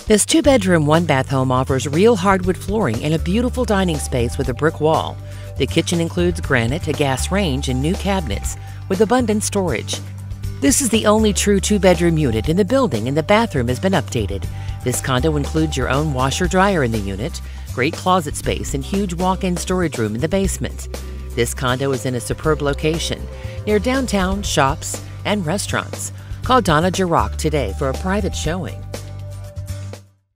This two-bedroom, one-bath home offers real hardwood flooring and a beautiful dining space with a brick wall. The kitchen includes granite, a gas range, and new cabinets with abundant storage. This is the only true two-bedroom unit in the building, and the bathroom has been updated. This condo includes your own washer-dryer in the unit, great closet space, and huge walk-in storage room in the basement. This condo is in a superb location near downtown shops and restaurants. Call Donna Girock today for a private showing.